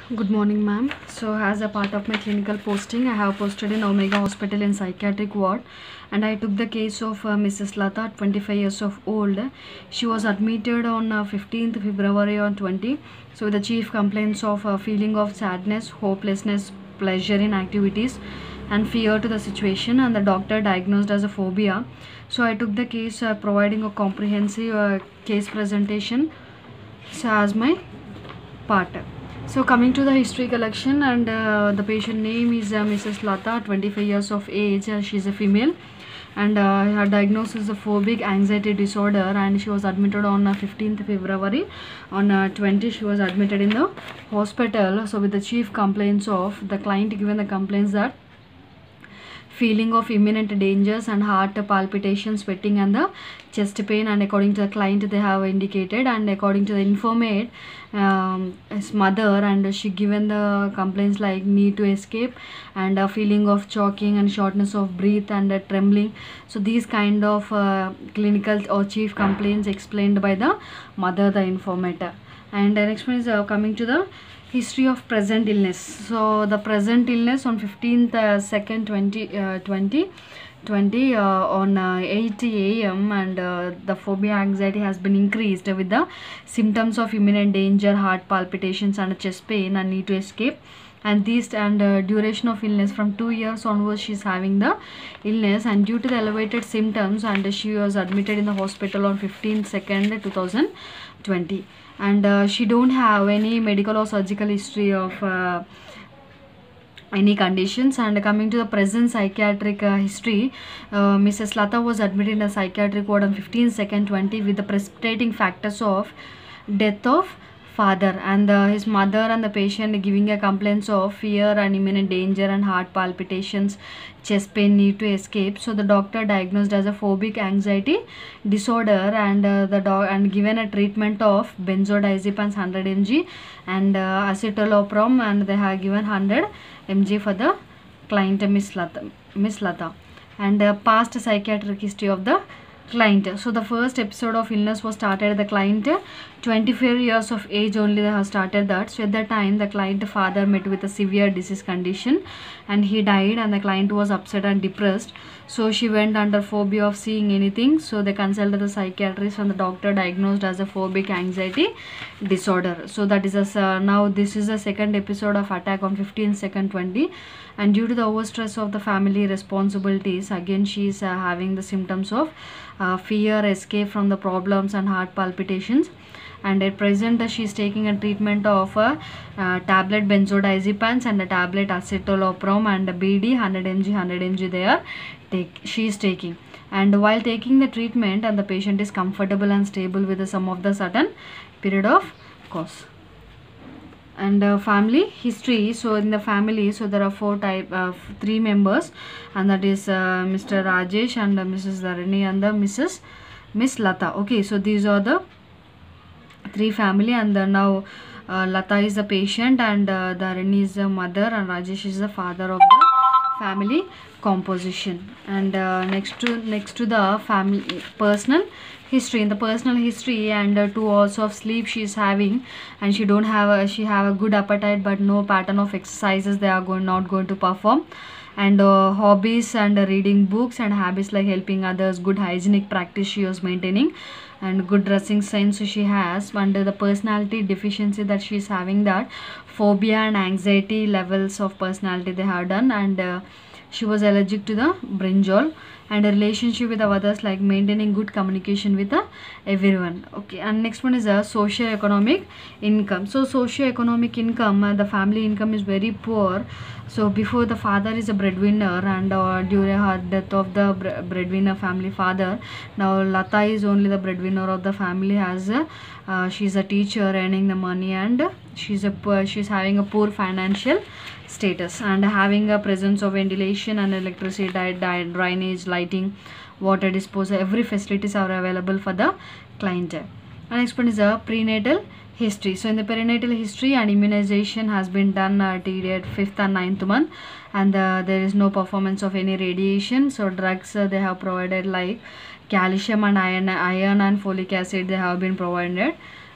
Good morning, ma'am. So, as a part of my clinical posting, I have posted in Omega Hospital in psychiatric ward, and I took the case of Mrs. Lata, 25 years of old. She was admitted on 15th February on 20. So, the chief complaints of feeling of sadness, hopelessness, pleasure in activities, and fear to the situation, and the doctor diagnosed as a phobia. So, I took the case, providing a comprehensive case presentation. So, as my part. So coming to the history collection, and the patient name is Mrs. Lata, 25 years of age. She's a female, and her diagnosis is a phobic anxiety disorder, and she was admitted on 15th February. On 20, she was admitted in the hospital. So with the chief complaints of the client given the complaints that feeling of imminent dangers and heart palpitation, sweating, and the chest pain, and according to the client they have indicated, and according to the informant, his mother, and she given the complaints like need to escape, and a feeling of choking and shortness of breath, and trembling. So these kind of clinical or chief complaints explained by the mother, the informant. And the next one is coming to the history of present illness. So the present illness on 15th 2nd 2020 on 8 a.m. and the phobia anxiety has been increased with the symptoms of imminent danger, heart palpitations, and chest pain, and need to escape. And these and duration of illness from 2 years onwards, she is having the illness, and due to the elevated symptoms, and she was admitted in the hospital on 15th 2nd 2020. And she don't have any medical or surgical history of any conditions. And coming to the present psychiatric history, Mrs. Lata was admitted in a psychiatric ward on 15th 2nd 20 with the precipitating factors of death of father, and his mother and the patient giving a complaints of fear and imminent danger and heart palpitations, chest pain, need to escape. So the doctor diagnosed as a phobic anxiety disorder, and and given a treatment of benzodiazepines 100 mg and acetylopram, and they have given 100 mg for the client Miss Lata, and past psychiatric history of the client. So the first episode of illness was started at the client 24 years of age only, they have started that. So at that time the client father met with a severe disease condition, and he died, and the client was upset and depressed. So she went under phobia of seeing anything. So they consulted the psychiatrist, and the doctor diagnosed as a phobic anxiety disorder. So that is now this is the second episode of attack on 15th 20, and due to the overstress of the family responsibilities, again she is having the symptoms of fear, escape from the problems, and heart palpitations. And at present she is taking a treatment of tablet benzodiazepines and a tablet acetylopram and a BD 100 mg 100 mg they are she is taking. And while taking the treatment, and the patient is comfortable and stable with some of the certain period of course. And family history. So in the family, so there are three members, and that is Mr. Rajesh, and Mrs. Dharani, and the Miss Lata. Okay, so these are the three family, and now Lata is the patient, and Dharani is the mother, and Rajesh is the father of the family composition. And next to the family personal history. In the personal history, and 2 hours of sleep she is having, and she have a good appetite, but no pattern of exercises they are not going to perform. And hobbies, and reading books, and habits like helping others, good hygienic practice she was maintaining, and good dressing sense she has. Under the personality deficiency that she is having, that phobia and anxiety levels of personality they have done, and she was allergic to the brinjal. And a relationship with others, like maintaining good communication with everyone. Okay, and next one is a socio-economic income. So socio-economic income, the family income is very poor. So before, the father is a breadwinner, and during her death of the breadwinner family father, now Lata is only the breadwinner of the family, as she's a teacher earning the money, and she's having a poor financial status, and having a presence of ventilation and electricity, drainage, lighting, water disposal, every facilities are available for the client. And next one is a prenatal history. So in the perinatal history, and immunization has been done till 5th and 9th month, and there is no performance of any radiation. So drugs they have provided like calcium and iron and folic acid they have been provided.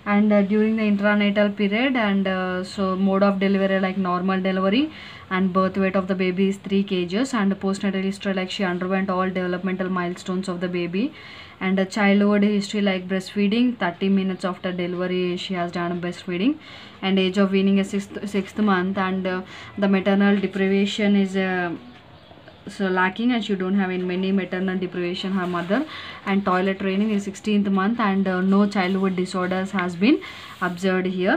And during the intranatal period, and so mode of delivery like normal delivery, and birth weight of the baby is 3 kgs, and postnatal history like she underwent all developmental milestones of the baby. And a childhood history like breastfeeding, 30 minutes after delivery she has done breastfeeding, and age of weaning is sixth month, and the maternal deprivation is so lacking, and she don't have any maternal deprivation her mother, and toilet training is 16th month, and no childhood disorders has been observed here.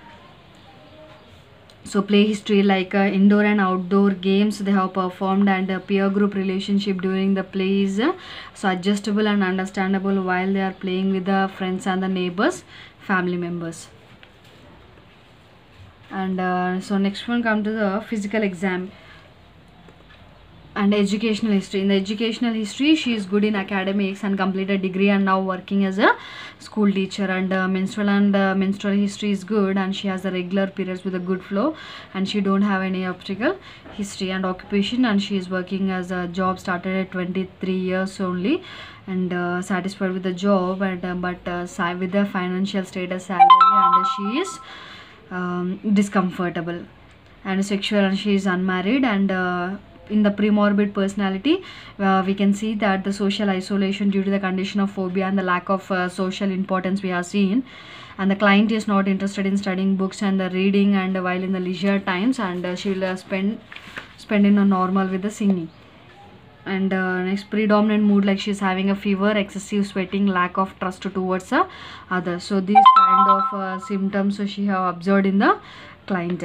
So play history like indoor and outdoor games they have performed, and peer group relationship during the play is so adjustable and understandable while they are playing with the friends and the neighbors, family members. And so next one come to the physical exam and educational history. In the educational history, she is good in academics and completed degree and now working as a school teacher. And menstrual history is good, and she has a regular periods with a good flow, and she don't have any obstacle history. And occupation, and she is working as a job started at 23 years only, and satisfied with the job, and with the financial status salary, and she is discomfortable. And sexual, and she is unmarried. And in the premorbid personality, we can see that the social isolation due to the condition of phobia and the lack of social importance we have seen, and the client is not interested in studying books and the reading, and while in the leisure times, and she will spend in a normal with the singing. And next, predominant mood like she's having a fever, excessive sweating, lack of trust towards others. So these kind of symptoms she have observed in the client.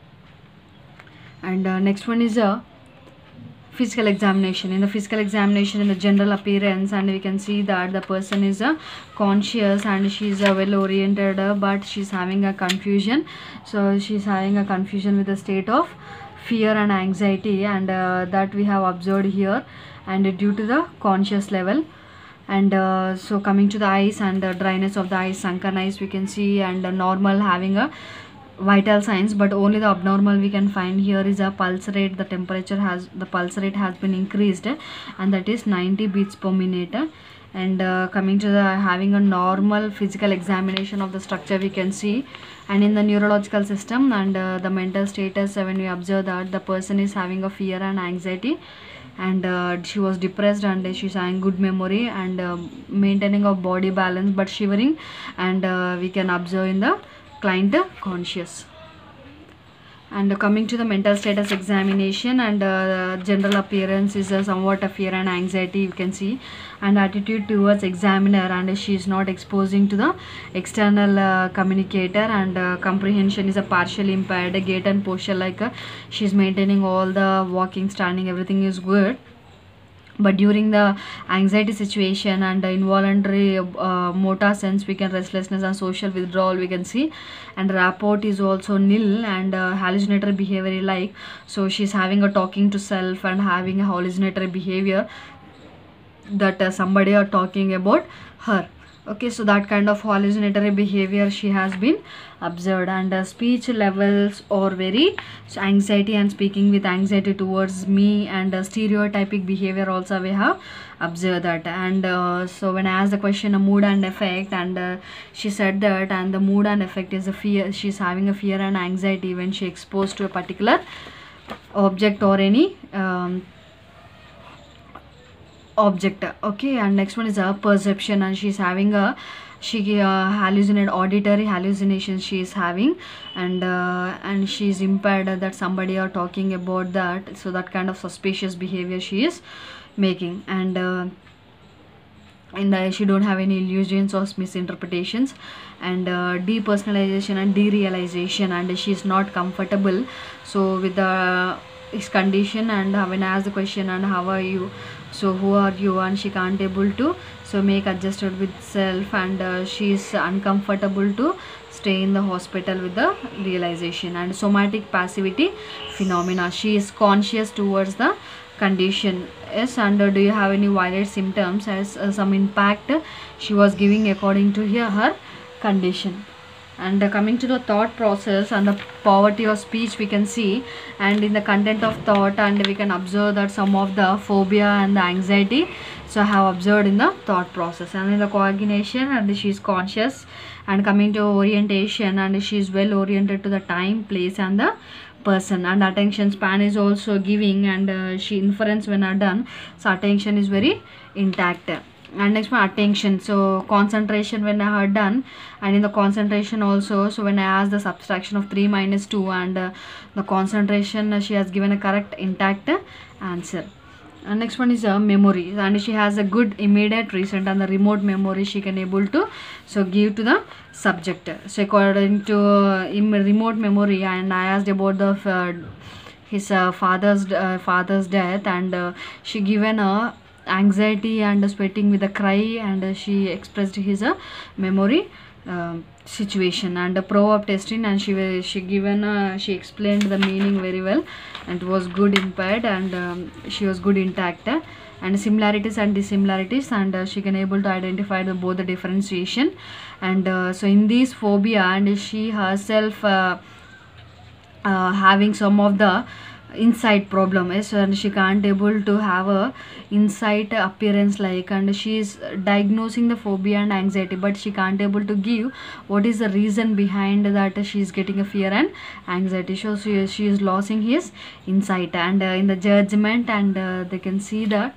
And next one is a physical examination. In the physical examination, in the general appearance, and we can see that the person is conscious, and she is well oriented, but she's having a confusion. So she's having a confusion with the state of fear and anxiety, and that we have observed here, and due to the conscious level. And so coming to the eyes, and dryness of the eyes, sunken eyes we can see, and normal having a vital signs, but only the abnormal we can find here is a pulse rate. The pulse rate has been increased, and that is 90 beats per minute. And coming to the having a normal physical examination of the structure we can see, and in the neurological system, and the mental status, when we observe that the person is having a fear and anxiety, and she was depressed, and she's having good memory, and maintaining of body balance but shivering, and we can observe in the client conscious. And coming to the mental status examination, and general appearance is somewhat a fear and anxiety you can see, and attitude towards examiner, and she is not exposing to the external communicator, and comprehension is a partially impaired, gait and posture like she is maintaining all the walking, standing, everything is good, but during the anxiety situation and involuntary motor sense we can restlessness and social withdrawal we can see, and rapport is also nil, and hallucinatory behavior like, so she's having a talking to self and having a hallucinatory behavior that somebody are talking about her. Okay, so that kind of hallucinatory behavior she has been observed. And speech levels are very, so anxiety and speaking with anxiety towards me, and stereotypic behavior also we have observed that. And so when I asked the question a mood and effect, and she said that, and the mood and effect is a fear, she's having a fear and anxiety when she exposed to a particular object or any object. Okay, and next one is a perception, and she's having a hallucinate auditory hallucinations she is having, and she is impaired that somebody are talking about that, so that kind of suspicious behavior she is making. And she don't have any illusions or misinterpretations, and depersonalization and derealization, and she is not comfortable so with the his condition. And when I ask the question and how are you, so who are you, and she can't able to so make adjusted with self, and she is uncomfortable to stay in the hospital with the realization. And somatic passivity phenomena, she is conscious towards the condition. Yes, and do you have any violent symptoms as some impact she was giving according to her condition. And coming to the thought process and the poverty of speech we can see, and in the content of thought, and we can observe that some of the phobia and the anxiety so I have observed in the thought process. And in the coordination, and she is conscious, And coming to orientation, and she is well oriented to the time, place and the person. And attention span is also giving, and she inference when are done, so attention is very intact. And next one, attention, so concentration when I had done. And in the concentration also, so when I asked the subtraction of 3 minus 2, and the concentration, she has given a correct intact answer. And next one is memory, and she has a good immediate, recent and the remote memory she can able to so give to the subject. So according to remote memory, and I asked about the his father's death, and she given a anxiety and sweating with a cry, and she expressed his memory situation. And the proverb testing, and she given she explained the meaning very well, and it was good impaired, and she was good intact. And similarities and dissimilarities, and she can able to identify both the differentiation. And so in this phobia, and she herself having some of the insight problem is, and she can't able to have a insight appearance like, and she is diagnosing the phobia and anxiety, but she can't able to give what is the reason behind that she is getting a fear and anxiety. So she is losing his insight, and in the judgment, and they can see that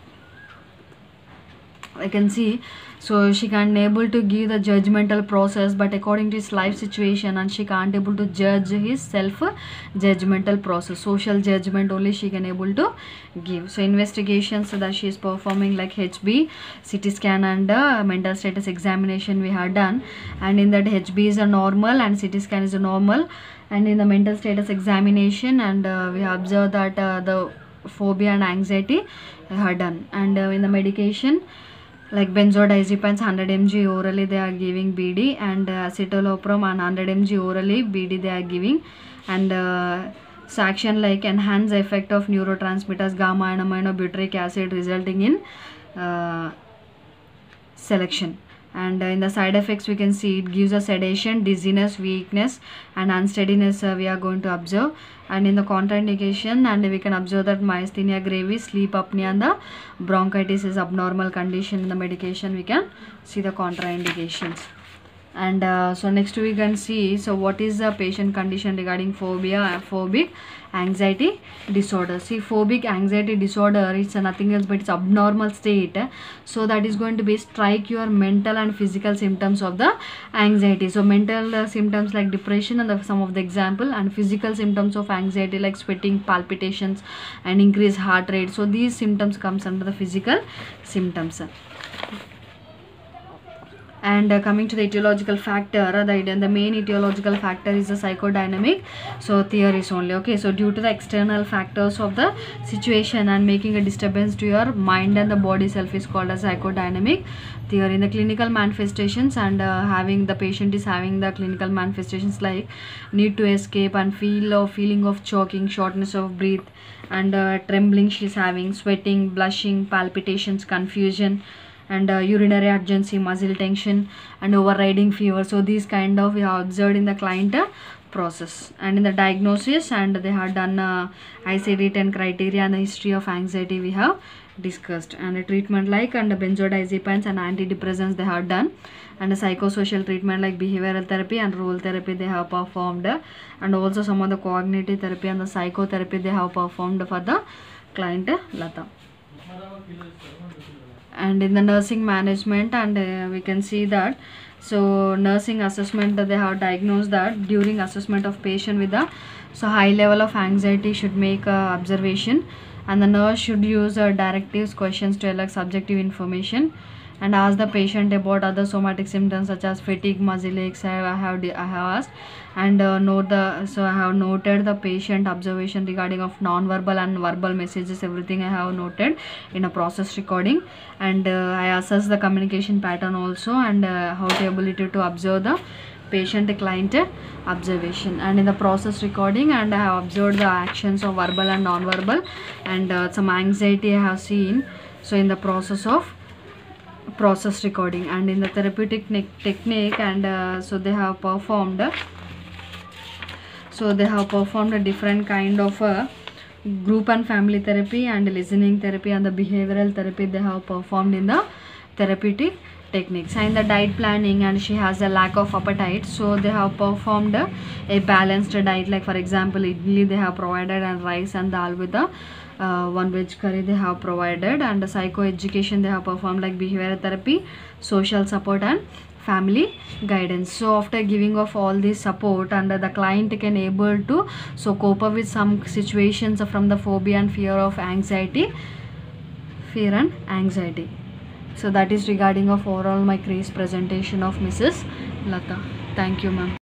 I can see, so she can't able to give the judgmental process, but according to his life situation, and she can't able to judge his self judgmental process, social judgment only she can able to give. So investigations that she is performing like HB, CT scan, and mental status examination we have done. And in that, HB is a normal and CT scan is a normal. And in the mental status examination, and we have observed that the phobia and anxiety are done. And in the medication, like benzodiazepines 100 mg orally they are giving BD, and citalopram and 100 mg orally BD they are giving. And so action like enhance the effect of neurotransmitters gamma and aminobutyric acid, resulting in selection. And in the side effects we can see it gives a sedation, dizziness, weakness and unsteadiness we are going to observe. And in the contraindication, and we can observe that myasthenia gravis, sleep apnea and the bronchitis is abnormal condition. In the medication we can see the contraindications. And so next we can see, so what is the patient condition regarding phobia and phobic anxiety disorder. See, phobic anxiety disorder, it's nothing else but it's abnormal state, so that is going to be strike your mental and physical symptoms of the anxiety. So mental symptoms like depression and some of the example, and physical symptoms of anxiety like sweating, palpitations and increased heart rate. So these symptoms comes under the physical symptoms. And coming to the etiological factor, the main etiological factor is the psychodynamic so theories only. Okay, so due to the external factors of the situation and making a disturbance to your mind and the body self is called as psychodynamic theory. In the clinical manifestations, and having the patient is having the clinical manifestations like need to escape and feeling of choking, shortness of breath, and trembling she is having, sweating, blushing, palpitations, confusion, and urinary urgency, muscle tension and overriding fever. So these kind of we have observed in the client process. And in the diagnosis, and they have done ICD-10 criteria and the history of anxiety we have discussed. And a treatment like, and benzodiazepines and antidepressants they have done. And a psychosocial treatment like behavioral therapy and role therapy they have performed. And also some of the cognitive therapy and the psychotherapy they have performed for the client Lata. And in the nursing management, and we can see that, so nursing assessment they have diagnosed that during assessment of patient with a so high level of anxiety should make observation, and the nurse should use directives questions to elect subjective information and ask the patient about other somatic symptoms such as fatigue, muscle aches. I have asked, and I have noted the patient observation regarding of non-verbal and verbal messages, everything I have noted in a process recording. And I assess the communication pattern also, and how to ability to observe the patient client observation. And in the process recording, and I have observed the actions of verbal and non-verbal, and some anxiety I have seen so in the process of process recording. And in the therapeutic technique, and so they have performed a different kind of group and family therapy and listening therapy and the behavioral therapy they have performed in the therapeutic techniques. And the diet planning, and she has a lack of appetite, so they have performed a balanced diet. Like for example, idli they have provided, and rice and dal with the one veg curry they have provided. And the psycho education they have performed, like behavioral therapy, social support, and family guidance. So after giving of all this support, and the client can able to so cope up with some situations from the phobia and fear and anxiety. So that is regarding of overall my case presentation of Mrs. Lata. Thank you, ma'am.